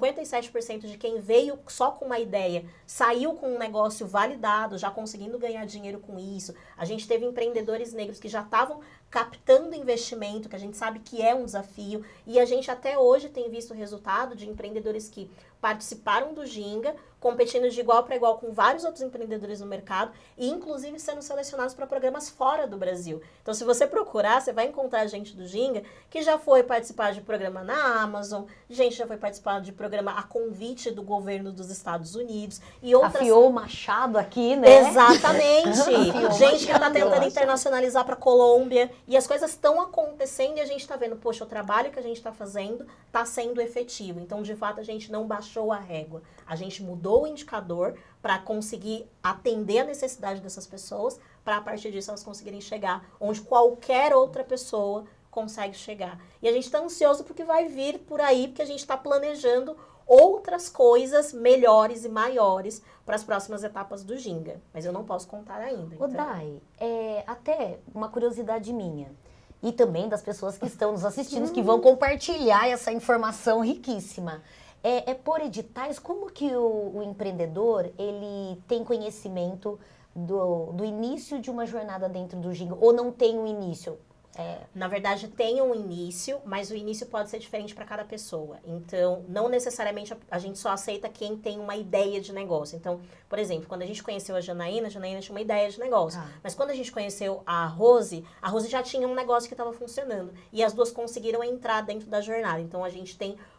57% de quem veio só com uma ideia, saiu com um negócio validado, já conseguindo ganhar dinheiro com isso. A gente teve empreendedores negros que já estavam captando investimento, que a gente sabe que é um desafio, e a gente até hoje tem visto o resultado de empreendedores que participaram do Ginga, competindo de igual para igual com vários outros empreendedores no mercado e inclusive sendo selecionados para programas fora do Brasil. Então, se você procurar, você vai encontrar gente do Ginga que já foi participar de programa na Amazon, gente já foi participar de programa a convite do governo dos Estados Unidos e outras... Afiou o machado aqui, né? Exatamente! Gente que está tentando internacionalizar para Colômbia e as coisas estão acontecendo e a gente está vendo, poxa, o trabalho que a gente está fazendo está sendo efetivo. Então, de fato, a gente não baixou a régua. A gente mudou o indicador para conseguir atender a necessidade dessas pessoas, para a partir disso elas conseguirem chegar onde qualquer outra pessoa consegue chegar. E a gente está ansioso porque vai vir por aí, porque a gente está planejando outras coisas melhores e maiores para as próximas etapas do Ginga. Mas eu não posso contar ainda. Ô, Dai, até uma curiosidade minha, e também das pessoas que estão nos assistindo, que vão compartilhar essa informação riquíssima. Por editais, como que o empreendedor, ele tem conhecimento do início de uma jornada dentro do Ginga, ou não tem um início? Na verdade, tem um início, mas o início pode ser diferente para cada pessoa. Então, não necessariamente a gente só aceita quem tem uma ideia de negócio. Então, por exemplo, quando a gente conheceu a Janaína tinha uma ideia de negócio. Mas quando a gente conheceu a Rose já tinha um negócio que estava funcionando. E as duas conseguiram entrar dentro da jornada. Então, a gente tem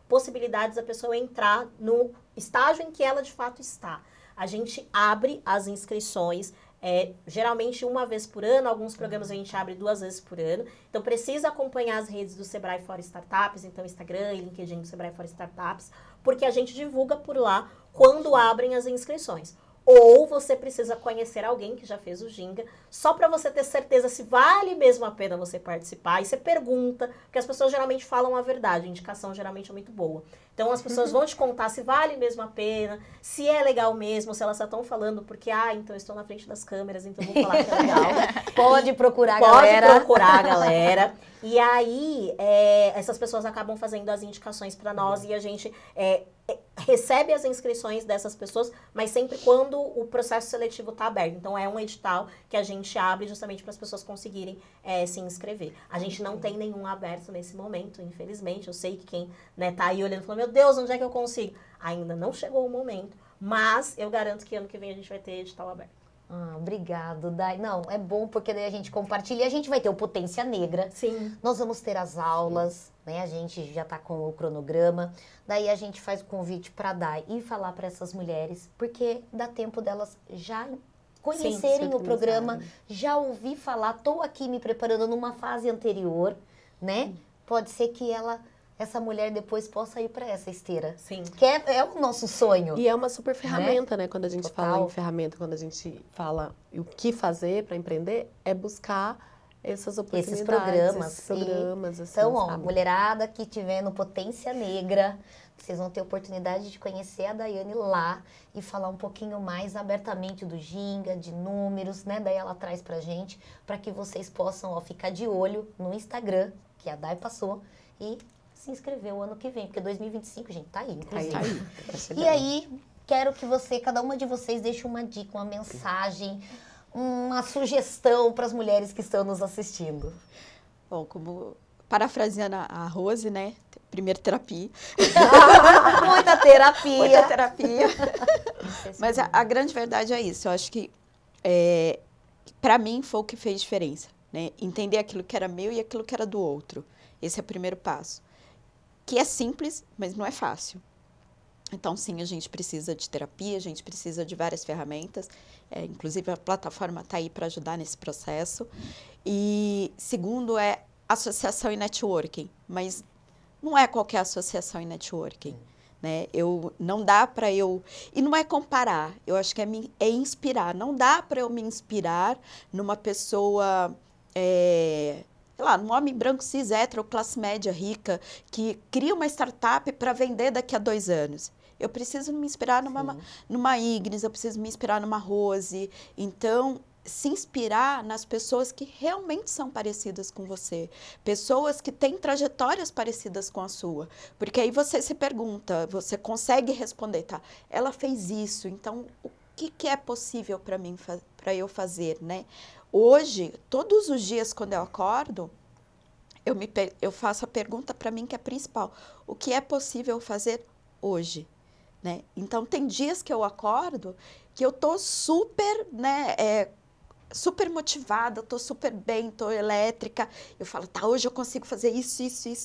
possibilidades da pessoa entrar no estágio em que ela de fato está. A gente abre as inscrições, geralmente uma vez por ano, alguns programas a gente abre 2 vezes por ano. Então, precisa acompanhar as redes do Sebrae for Startups, então Instagram e LinkedIn do Sebrae for Startups, porque a gente divulga por lá quando abrem as inscrições. Ou você precisa conhecer alguém que já fez o Ginga, só para você ter certeza se vale mesmo a pena você participar. E você pergunta, porque as pessoas geralmente falam a verdade, a indicação geralmente é muito boa. Então as pessoas vão te contar se vale mesmo a pena, se é legal mesmo, se elas só estão falando porque, então eu estou na frente das câmeras, então vou falar que é legal. Pode procurar a galera. Pode procurar a galera. E aí, essas pessoas acabam fazendo as indicações para nós e a gente recebe as inscrições dessas pessoas, mas sempre quando o processo seletivo está aberto. Então, é um edital que a gente abre justamente para as pessoas conseguirem se inscrever. A gente não tem nenhum aberto nesse momento, infelizmente. Eu sei que quem tá aí olhando falou, meu Deus, onde é que eu consigo? Ainda não chegou o momento, mas eu garanto que ano que vem a gente vai ter edital aberto. Obrigado, Dai. Não, é bom porque daí a gente compartilha e a gente vai ter o Potência Negra. Sim. Nós vamos ter as aulas, né? A gente já tá com o cronograma. Daí a gente faz o convite para Dai e falar para essas mulheres, porque dá tempo delas já conhecerem o programa, já ouvir falar. Tô aqui me preparando numa fase anterior, né? Pode ser que essa mulher depois possa ir para essa esteira. Sim. Que é o nosso sonho. E é uma super ferramenta, né? Quando a gente Total. fala em ferramenta, quando a gente fala o que fazer para empreender, é buscar essas oportunidades. Esses programas. Esses programas, assim, Então, sabe? mulherada que tiver no Potência Negra, vocês vão ter oportunidade de conhecer a Daiane lá e falar um pouquinho mais abertamente do Ginga, de números, né? Daí ela traz pra gente, para que vocês possam ficar de olho no Instagram, que a Dai passou, e se inscrever o ano que vem, porque 2025, gente, tá aí, inclusive. Tá aí. E aí, quero que cada uma de vocês deixe uma dica, uma mensagem, uma sugestão para as mulheres que estão nos assistindo. Bom, como parafraseando a Rose, né? Primeiro terapia. Muita terapia. Muita terapia. Mas a grande verdade é isso. Eu acho que, para mim, foi o que fez diferença, né? Entender aquilo que era meu e aquilo que era do outro. Esse é o primeiro passo. Que é simples, mas não é fácil. Então, sim, a gente precisa de terapia, a gente precisa de várias ferramentas. Inclusive, a plataforma está aí para ajudar nesse processo. E segundo é associação e networking. Mas não é qualquer associação e networking. Né? Não dá para eu... E não é comparar, eu acho que é inspirar. Não dá para eu me inspirar numa pessoa... sei lá, num homem branco, cis, hétero, classe média, rica, que cria uma startup para vender daqui a 2 anos. Eu preciso me inspirar numa Ignis, eu preciso me inspirar numa Rose. Então, se inspirar nas pessoas que realmente são parecidas com você. Pessoas que têm trajetórias parecidas com a sua. Porque aí você se pergunta, você consegue responder, tá? Ela fez isso, então o que é possível para mim, para eu fazer, né? Hoje, todos os dias quando eu acordo, eu faço a pergunta para mim que é principal. O que é possível fazer hoje? Né? Então, tem dias que eu acordo que eu tô super, né, super motivada, tô super bem, tô elétrica. Eu falo, tá, hoje eu consigo fazer isso.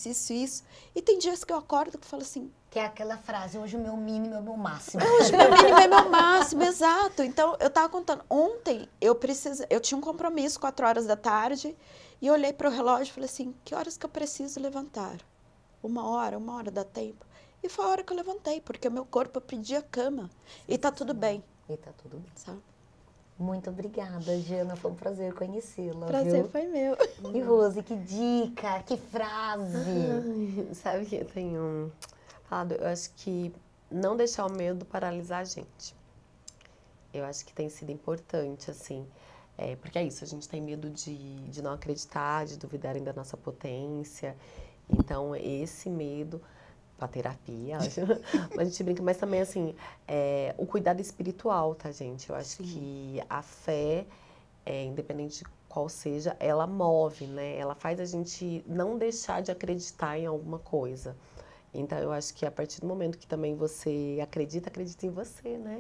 E tem dias que eu acordo que eu falo assim... Que é aquela frase, hoje o meu mínimo é o meu máximo. Hoje o meu mínimo é meu máximo, exato. Então, eu tava contando, ontem eu tinha um compromisso 4 horas da tarde e eu olhei para o relógio e falei assim, que horas que eu preciso levantar? 1 hora dá tempo. E foi a hora que eu levantei, porque o meu corpo pedia cama. E tá tudo bem. E tá tudo bem. Sabe? Muito obrigada, Jana. Foi um prazer conhecê-la. Prazer viu? foi meu. E Rose, que dica, que frase. Sabe que eu tenho falado? Eu acho que não deixar o medo paralisar a gente. Eu acho que tem sido importante, assim. Porque é isso, a gente tem medo de não acreditar, de duvidarem da nossa potência. Então, esse medo... Pra terapia, acho. Mas a gente brinca, mas também, assim, o cuidado espiritual, tá, gente? Eu acho que a fé, independente de qual seja, ela move, né? Ela faz a gente não deixar de acreditar em alguma coisa. Então, eu acho que a partir do momento que também você acredita em você, né?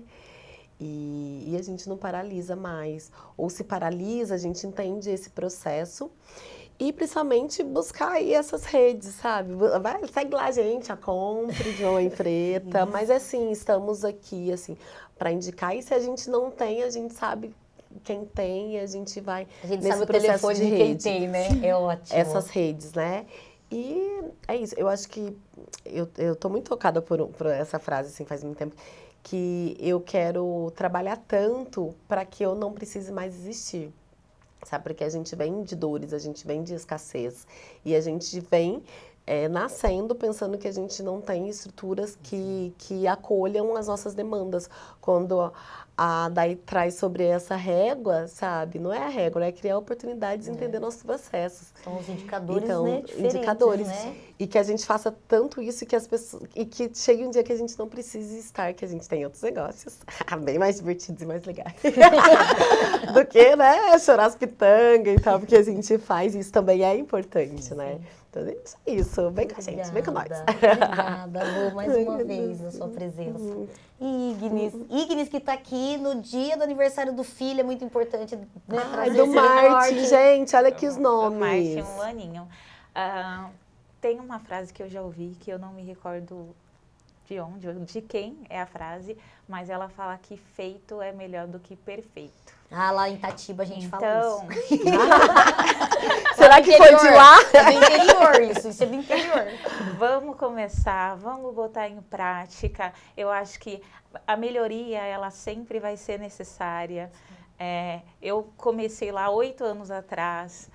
E a gente não paralisa mais. Ou se paralisa, a gente entende esse processo E principalmente buscar aí essas redes, sabe? Segue lá, gente, a Compre de Mamãe Preta. Mas assim, estamos aqui, assim, para indicar. E se a gente não tem, a gente sabe quem tem e a gente vai A gente nesse sabe o processo telefone de quem tem, né? É ótimo. Essas redes, né? E é isso. Eu acho que eu tô muito tocada por essa frase, assim, faz muito tempo, que eu quero trabalhar tanto para que eu não precise mais existir. Sabe, porque a gente vem de dores, a gente vem de escassez e a gente vem nascendo pensando que a gente não tem estruturas que acolham as nossas demandas. Quando a Day traz sobre essa régua, sabe, não é a régua, é criar oportunidades e entender nossos processos. São os indicadores, Então, né? Diferentes, indicadores. né? E que a gente faça tanto isso que as pessoas. E que chegue um dia que a gente não precise estar, que a gente tem outros negócios. Bem mais divertidos e mais legais. Do que, né, chorar as pitangas e tal, porque a gente faz, isso também é importante, né? Então, é isso. Vem com a gente, vem com nós. Obrigada, Lu, mais uma vez na sua presença. Ignis que tá aqui no dia do aniversário do filho, é muito importante, né? Ai, do Martin, gente, olha aqui os nomes. Do Martin, um aninho. Tem uma frase que eu já ouvi, que eu não me recordo de quem é a frase, mas ela fala que feito é melhor do que perfeito. Ah, lá em Itatiba a gente fala isso. Será que foi de lá? É do interior isso é do interior. Vamos começar, vamos botar em prática. Eu acho que a melhoria, ela sempre vai ser necessária. Eu comecei lá 8 anos atrás,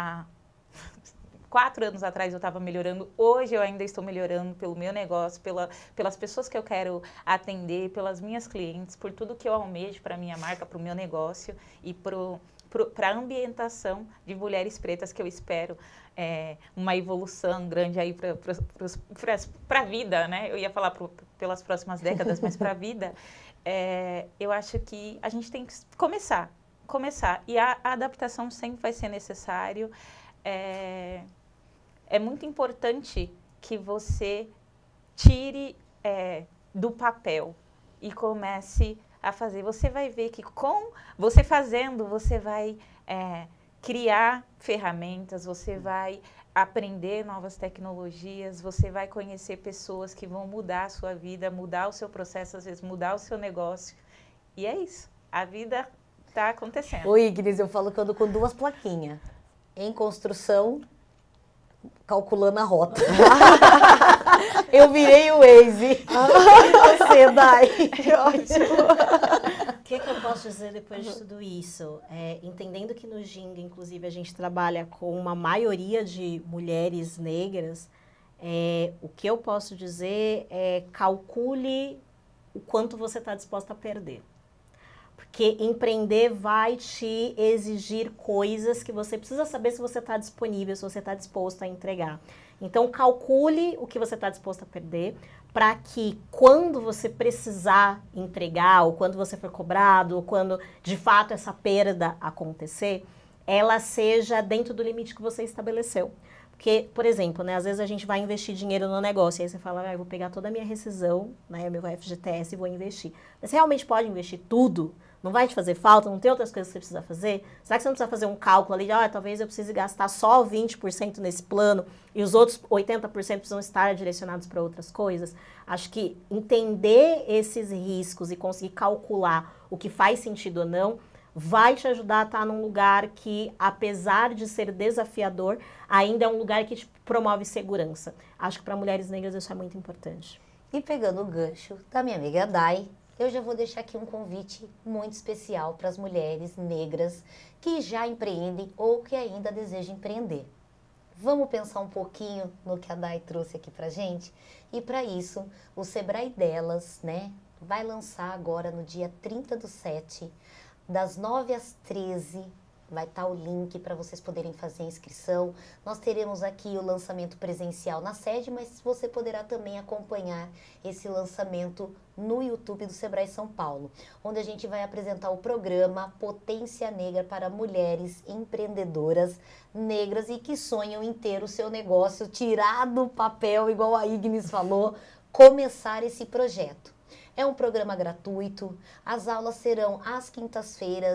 4 anos atrás eu estava melhorando, hoje eu ainda estou melhorando pelo meu negócio, pelas pessoas que eu quero atender, pelas minhas clientes, por tudo que eu almejo para a minha marca, para o meu negócio e para a ambientação de mulheres pretas que eu espero uma evolução grande aí para a vida, né? Eu ia falar pelas próximas décadas, mas para a vida, eu acho que a gente tem que começar. E a adaptação sempre vai ser necessário. É muito importante que você tire do papel e comece a fazer. Você vai ver que com você fazendo, você vai criar ferramentas, você vai aprender novas tecnologias, você vai conhecer pessoas que vão mudar a sua vida, mudar o seu processo, às vezes mudar o seu negócio. E é isso. A vida está acontecendo. Ô, Ignis, eu falo que eu ando com 2 plaquinhas. Em construção, calculando a rota. Eu virei o Waze. E você, Day? Que ótimo. O que eu posso dizer depois de tudo isso? Entendendo que no Ginga, inclusive, a gente trabalha com uma maioria de mulheres negras, o que eu posso dizer é calcule o quanto você está disposta a perder. Porque empreender vai te exigir coisas que você precisa saber se você está disponível, se você está disposto a entregar. Então, calcule o que você está disposto a perder, para que quando você precisar entregar, ou quando você for cobrado, ou quando de fato essa perda acontecer, ela seja dentro do limite que você estabeleceu. Porque, por exemplo, né, às vezes a gente vai investir dinheiro no negócio, e aí você fala, eu vou pegar toda a minha rescisão, né, meu FGTS e vou investir. Mas você realmente pode investir tudo? Não vai te fazer falta? Não tem outras coisas que você precisa fazer? Será que você não precisa fazer um cálculo ali de, talvez eu precise gastar só 20% nesse plano e os outros 80% precisam estar direcionados para outras coisas? Acho que entender esses riscos e conseguir calcular o que faz sentido ou não vai te ajudar a estar num lugar que, apesar de ser desafiador, ainda é um lugar que te promove segurança. Acho que para mulheres negras isso é muito importante. E pegando o gancho da minha amiga Day, eu já vou deixar aqui um convite muito especial para as mulheres negras que já empreendem ou que ainda desejam empreender. Vamos pensar um pouquinho no que a Day trouxe aqui pra gente? E para isso, o Sebrae Delas, né, vai lançar agora no dia 30/7, das 9 às 13, vai estar o link para vocês poderem fazer a inscrição. Nós teremos aqui o lançamento presencial na sede, mas você poderá também acompanhar esse lançamento no YouTube do Sebrae São Paulo, onde a gente vai apresentar o programa Potência Negra para mulheres empreendedoras negras e que sonham em ter o seu negócio, tirar do papel, igual a Ignis falou, começar esse projeto. É um programa gratuito, as aulas serão às quintas-feiras,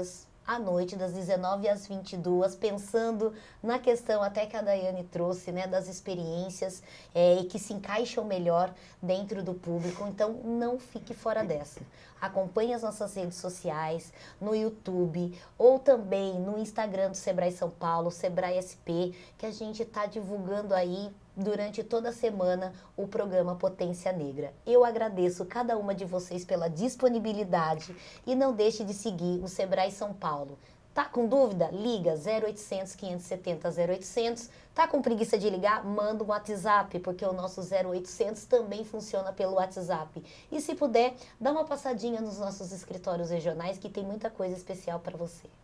à noite, das 19 às 22, pensando na questão até que a Daiane trouxe, né, das experiências e que se encaixam melhor dentro do público. Então, não fique fora dessa. Acompanhe as nossas redes sociais, no YouTube ou também no Instagram do Sebrae São Paulo, Sebrae SP, que a gente está divulgando aí durante toda a semana o programa Potência Negra. Eu agradeço cada uma de vocês pela disponibilidade e não deixe de seguir o Sebrae São Paulo. Tá com dúvida? Liga 0800 570 0800. Tá com preguiça de ligar? Manda um WhatsApp, porque o nosso 0800 também funciona pelo WhatsApp. E se puder, dá uma passadinha nos nossos escritórios regionais, que tem muita coisa especial para você.